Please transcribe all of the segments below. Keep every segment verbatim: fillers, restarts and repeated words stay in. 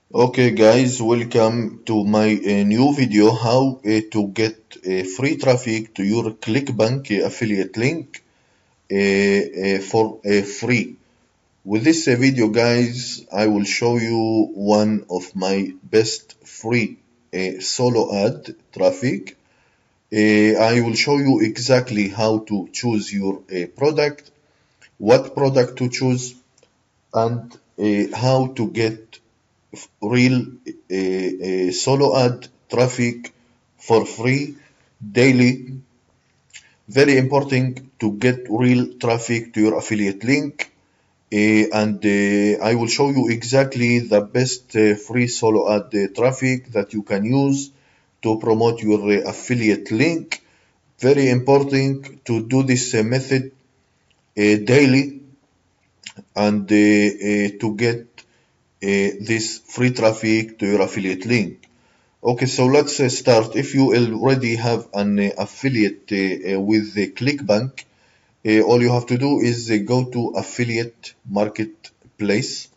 Okay guys, welcome to my uh, new video how uh, to get uh, free traffic to your ClickBank uh, affiliate link uh, uh, for uh, free. With this uh, video guys, I will show you one of my best free uh, solo ad traffic. Uh, I will show you exactly how to choose your uh, product, what product to choose, and uh, how to get real uh, uh, solo ad traffic for free daily. Very important to get real traffic to your affiliate link. Uh, and uh, I will show you exactly the best uh, free solo ad uh, traffic that you can use to promote your uh, affiliate link. Very important to do this uh, method uh, daily and uh, uh, to get uh, this free traffic to your affiliate link. Okay, so let's uh, start. If you already have an uh, affiliate uh, uh, with the ClickBank, uh, all you have to do is uh, go to affiliate marketplace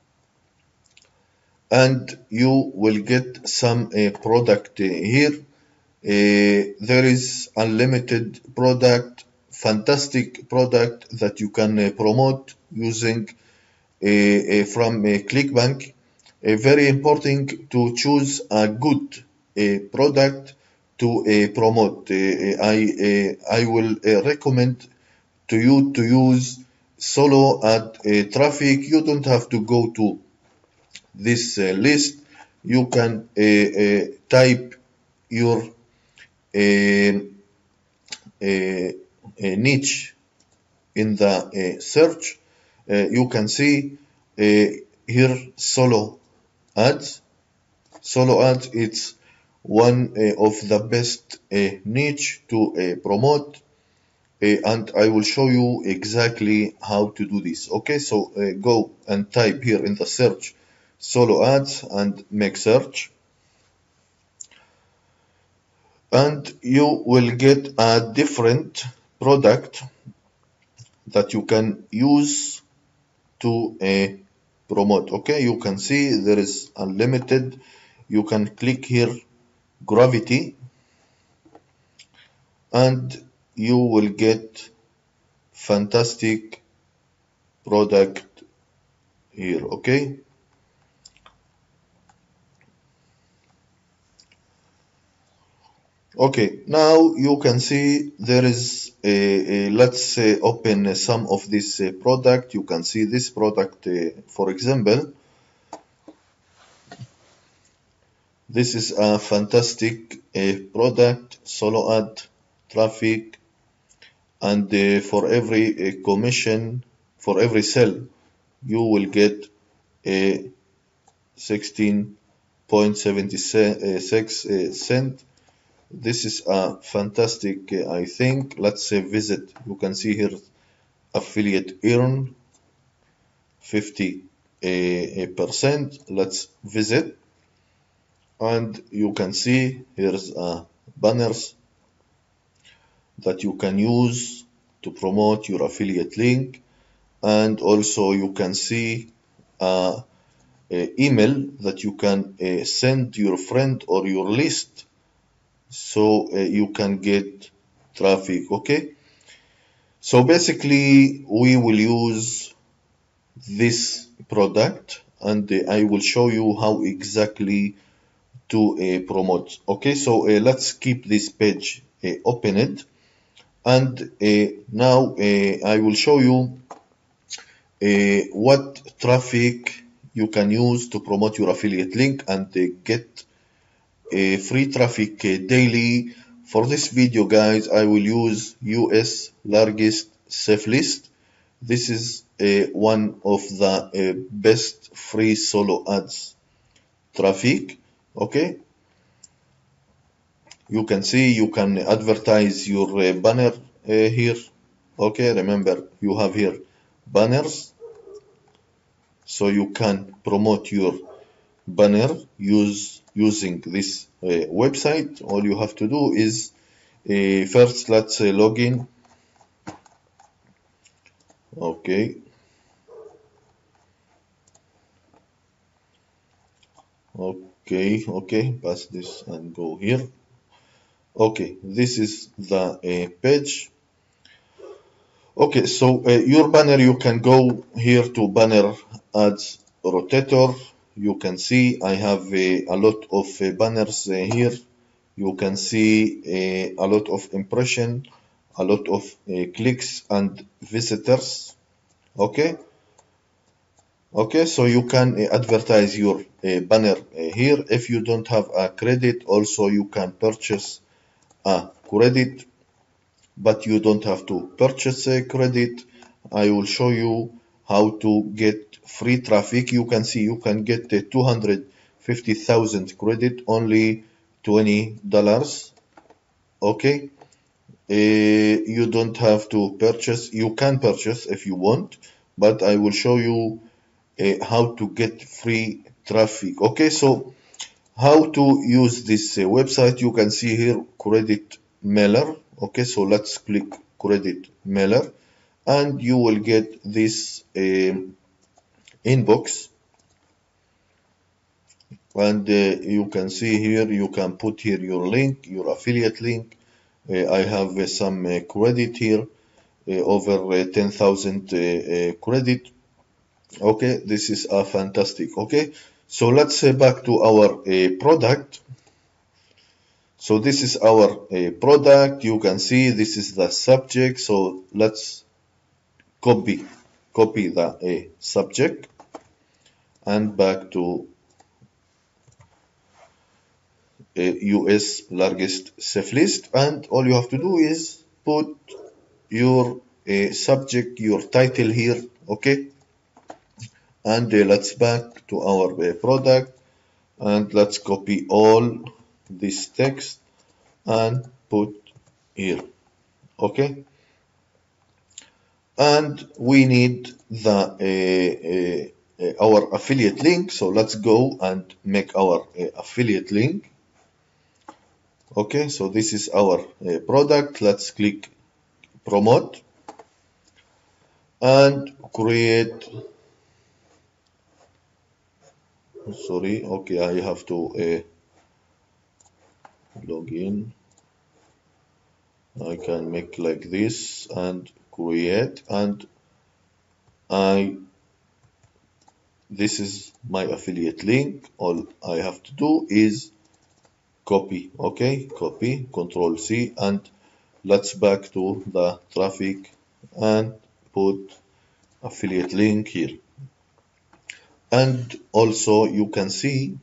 and you will get some uh, product uh, here. Uh, there is unlimited product, fantastic product that you can uh, promote using uh, uh, from uh, ClickBank. Uh, very important to choose a good uh, product to uh, promote. Uh, uh, I uh, I will uh, recommend to you to use solo ad uh, traffic. You don't have to go to this uh, list. You can uh, uh, type your uh, uh, uh, niche in the uh, search. Uh, you can see uh, here solo ads. Solo ads it's one uh, of the best uh, niche to uh, promote, uh, and I will show you exactly how to do this. Okay, so uh, go and type here in the search solo ads and make search, and you will get a different product that you can use to uh, promote. Okay, you can see there is unlimited. You can click here gravity and you will get fantastic product here. Okay, okay, now you can see there is a, a let's uh, open uh, some of this uh, product. You can see this product, uh, for example. This is a fantastic uh, product, solo ad traffic, and uh, for every uh, commission, for every sell, you will get a sixteen point seven six uh, cent. This is a fantastic, uh, I think. Let's uh, visit. You can see here affiliate earn fifty uh, percent. Let's visit, and you can see here's uh, banners that you can use to promote your affiliate link, and also you can see uh, a email that you can uh, send your friend or your list so uh, you can get traffic. Okay, so basically we will use this product and uh, I will show you how exactly to uh, promote. Okay, so uh, let's keep this page uh, opened, and uh, now uh, I will show you uh, what traffic you can use to promote your affiliate link and uh, get uh, free traffic uh, daily. For this video guys, I will use U S largest safe list. This is uh, one of the uh, best free solo ads traffic. Okay, you can see you can advertise your uh, banner uh, here. Okay, remember you have here banners, so you can promote your banner use using this uh, website. All you have to do is uh, first let's uh, log in. Okay, Okay, okay, pass this and go here. Okay, this is the uh, page. Okay, so uh, your banner, you can go here to banner ads rotator. You can see I have uh, a lot of uh, banners uh, here. You can see uh, a lot of impression, a lot of uh, clicks and visitors. Okay, okay, so you can uh, advertise your uh, banner uh, here. If you don't have a credit, also you can purchase a credit, but you don't have to purchase a credit. I will show you how to get free traffic. You can see you can get a two hundred fifty thousand credit, only twenty dollars. Okay. Uh, you don't have to purchase. You can purchase if you want, but I will show you uh, how to get free traffic. Okay, so how to use this uh, website, you can see here credit mailer. Okay, so let's click credit mailer and you will get this uh, inbox, and uh, you can see here you can put here your link, your affiliate link. uh, I have uh, some uh, credit here, uh, over uh, ten thousand uh, uh, credit. Okay, this is uh, fantastic. Okay, so let's uh, back to our uh, product. So this is our uh, product. You can see this is the subject. So let's copy copy the uh, subject and back to uh, U S largest safe list. And all you have to do is put your uh, subject, your title here. Okay. And uh, let's back to our uh, product and let's copy all this text and put here. Okay. And we need the uh, uh, uh, our affiliate link. So let's go and make our uh, affiliate link. Okay, so this is our uh, product. Let's click promote and create. Sorry, okay, I have to uh, log in. I can make like this and create, and I this is my affiliate link. All I have to do is copy. Okay, copy, control C, and let's back to the traffic and put affiliate link here. And also you can see,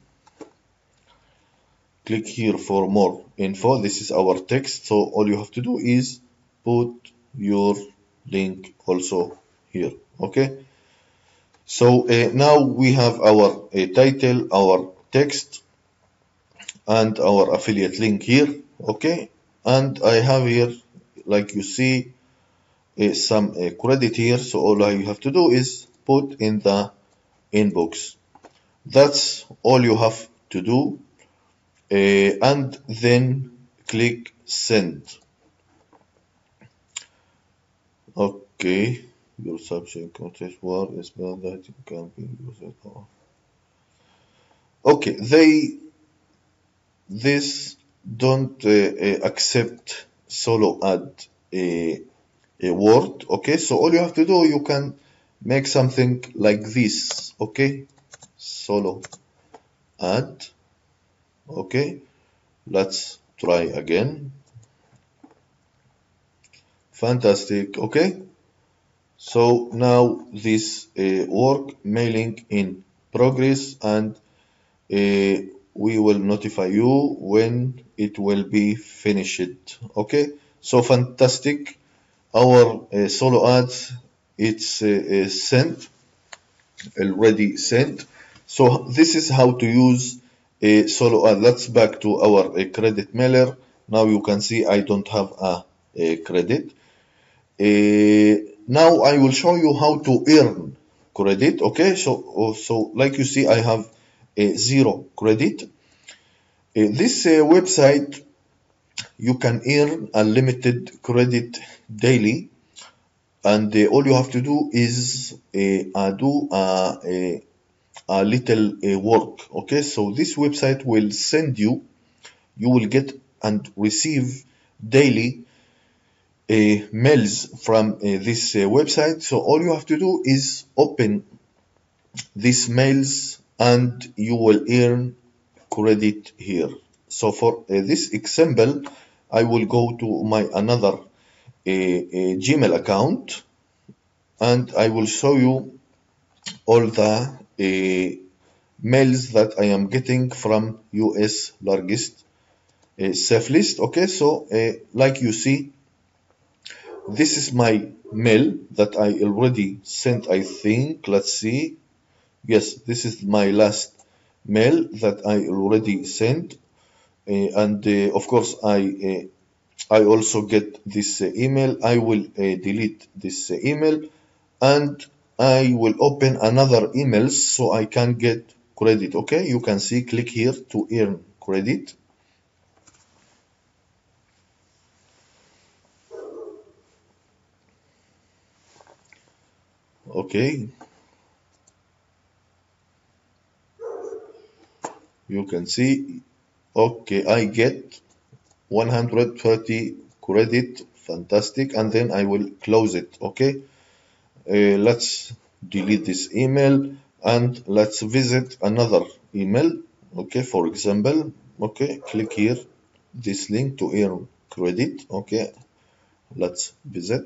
click here for more info. This is our text, so all you have to do is put your link also here. Okay, so uh, now we have our uh, title, our text, and our affiliate link here. Okay, and I have here, like you see, uh, some uh, credit here. So all you have to do is put in the inbox. That's all you have to do, uh, and then click send. Okay, your subject contains word is spelled that you can be used. Okay, they this don't uh, uh, accept solo add a, a word. Okay, so all you have to do, you can make something like this. Okay, solo add. Okay, let's try again. Fantastic. Okay, so now this uh, work mailing in progress, and uh, we will notify you when it will be finished. Okay, so fantastic. Our uh, solo ads, it's uh, uh, sent, already sent. So this is how to use a solo ad. Let's back to our uh, credit mailer. Now you can see I don't have a, a credit. Uh, now I will show you how to earn credit. Okay, so so like you see, I have a zero credit. Uh, this uh, website, you can earn unlimited credit daily, and uh, all you have to do is uh, uh, do uh, a, a little uh, work. Okay, so this website will send you, you will get and receive daily uh, mails from uh, this uh, website. So all you have to do is open these mails and you will earn credit here. So for uh, this example, I will go to my another uh, uh, Gmail account and I will show you all the uh, mails that I am getting from U S largest uh, safe list. Okay, so uh, like you see, this is my mail that I already sent, I think. Let's see. Yes, this is my last mail that I already sent. Uh, and uh, of course, I uh, I also get this uh, email. I will uh, delete this uh, email and I will open another email so I can get credit. Okay, you can see, click here to earn credit. Okay, you can see, okay, I get one hundred thirty credit, fantastic, and then I will close it. Okay, uh, let's delete this email and let's visit another email. Okay, for example, okay, click here this link to earn credit. Okay, let's visit.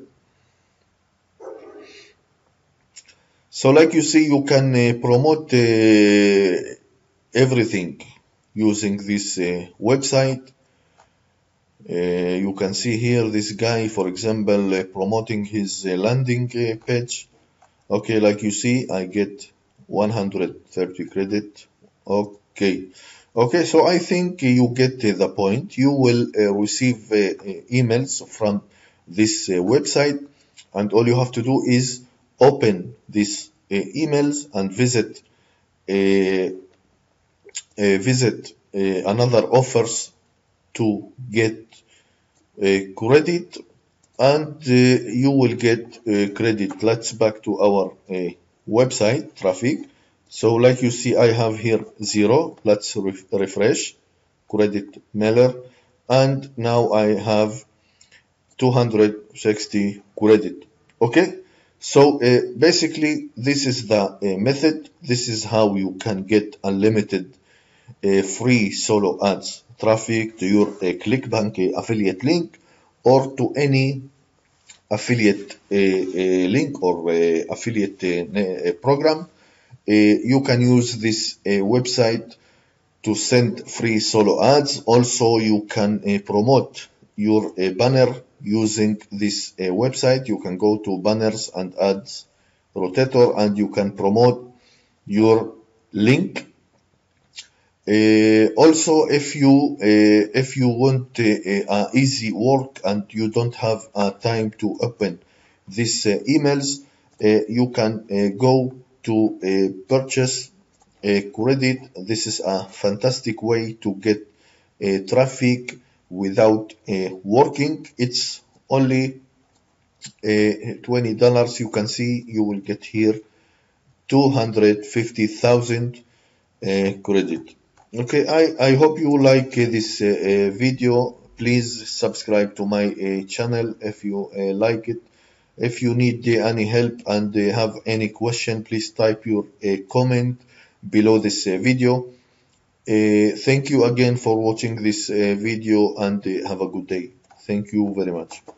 So like you see, you can uh, promote uh, everything using this uh, website. Uh, you can see here this guy, for example, uh, promoting his uh, landing uh, page. Okay, like you see, I get one hundred thirty credit. Okay, okay, so I think you get uh, the point. You will uh, receive uh, uh, emails from this uh, website, and all you have to do is open these uh, emails and visit uh, uh, visit uh, another offers to get uh, credit, and uh, you will get uh, credit. Let's back to our uh, website traffic. So like you see, I have here zero. Let's re refresh credit mailer, and now I have two hundred sixty credit. Okay, so uh, basically this is the uh, method. This is how you can get unlimited uh, free solo ads traffic to your uh, ClickBank uh, affiliate link or to any affiliate uh, uh, link or uh, affiliate uh, program. Uh, you can use this uh, website to send free solo ads. Also, you can uh, promote your uh, banner using this uh, website. You can go to banners and ads rotator and you can promote your link. Uh, also, if you uh, if you want uh, uh, easy work and you don't have uh, time to open these uh, emails, uh, you can uh, go to uh, purchase a credit. This is a fantastic way to get uh, traffic without uh, working. It's only uh, twenty dollars. You can see you will get here two hundred fifty thousand uh, credit. Okay, I, I hope you like uh, this uh, uh, video. Please subscribe to my uh, channel if you uh, like it. If you need uh, any help and uh, have any question, please type your uh, comment below this uh, video. Uh, thank you again for watching this uh, video and uh, have a good day. Thank you very much.